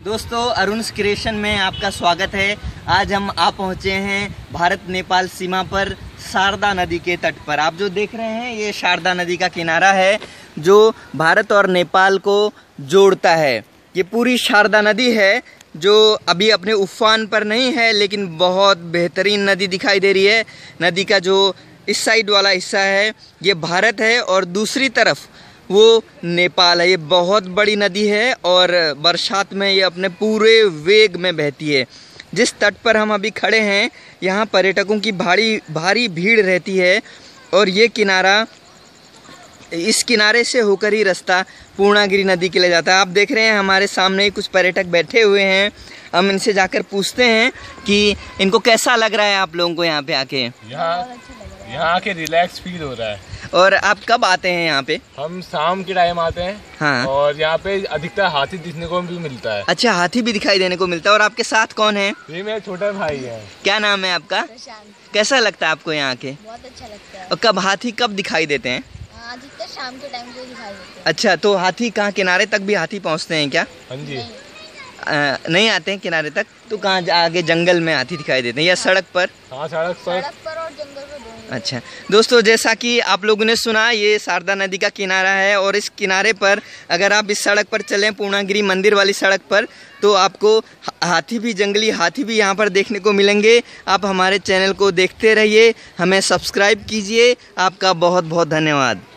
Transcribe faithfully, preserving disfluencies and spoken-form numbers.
दोस्तों अरुण's क्रिएशन में आपका स्वागत है। आज हम आ पहुँचे हैं भारत नेपाल सीमा पर शारदा नदी के तट पर। आप जो देख रहे हैं ये शारदा नदी का किनारा है जो भारत और नेपाल को जोड़ता है। ये पूरी शारदा नदी है जो अभी अपने उफान पर नहीं है, लेकिन बहुत बेहतरीन नदी दिखाई दे रही है। नदी का जो इस साइड वाला हिस्सा है ये भारत है और दूसरी तरफ वो नेपाल है। ये बहुत बड़ी नदी है और बरसात में ये अपने पूरे वेग में बहती है। जिस तट पर हम अभी खड़े हैं यहाँ पर्यटकों की भारी भारी भीड़ रहती है और ये किनारा, इस किनारे से होकर ही रास्ता पूर्णागिरि नदी के लिए जाता है। आप देख रहे हैं हमारे सामने ही कुछ पर्यटक बैठे हुए हैं। हम इनसे जाकर पूछते हैं कि इनको कैसा लग रहा है आप लोगों को यहाँ पे आके। यहाँ यहाँ आके रिलैक्स फील हो रहा है। और आप कब आते हैं यहाँ पे? हम शाम के टाइम आते हैं। हाँ। और यहाँ पे अधिकतर हाथी दिखने को भी मिलता है। अच्छा, हाथी भी दिखाई देने को मिलता है। और आपके साथ कौन है? ये मेरा छोटा भाई है। क्या नाम है आपका? कैसा लगता है आपको यहाँ के? बहुत अच्छा लगता है। और कब हाथी कब दिखाई देते हैं? अधिकतर शाम के टाइम को दिखाई देते हैं। अच्छा, तो हाथी कहाँ किनारे तक भी हाथी पहुँचते हैं क्या? हाँ जी। आ, नहीं आते हैं किनारे तक, तो कहाँ आगे जंगल में हाथी दिखाई देते हैं या सड़क पर? हाँ, सड़क पर। सड़क पर और जंगल पर दोनों। अच्छा दोस्तों, जैसा कि आप लोगों ने सुना ये शारदा नदी का किनारा है और इस किनारे पर अगर आप इस सड़क पर चलें, पूर्णागिरि मंदिर वाली सड़क पर, तो आपको हाथी भी, जंगली हाथी भी यहाँ पर देखने को मिलेंगे। आप हमारे चैनल को देखते रहिए, हमें सब्सक्राइब कीजिए। आपका बहुत बहुत धन्यवाद।